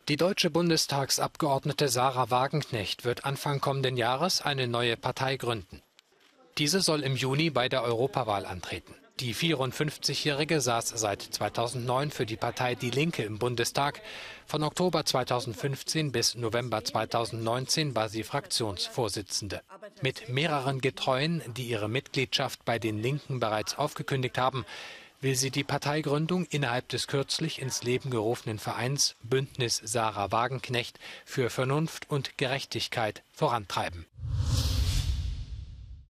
Die deutsche Bundestagsabgeordnete Sarah Wagenknecht wird Anfang kommenden Jahres eine neue Partei gründen. Diese soll im Juni bei der Europawahl antreten. Die 54-Jährige saß seit 2009 für die Partei Die Linke im Bundestag. Von Oktober 2015 bis November 2019 war sie Fraktionsvorsitzende. Mit mehreren Getreuen, die ihre Mitgliedschaft bei den Linken bereits aufgekündigt haben, will sie die Parteigründung innerhalb des kürzlich ins Leben gerufenen Vereins Bündnis Sarah Wagenknecht für Vernunft und Gerechtigkeit vorantreiben.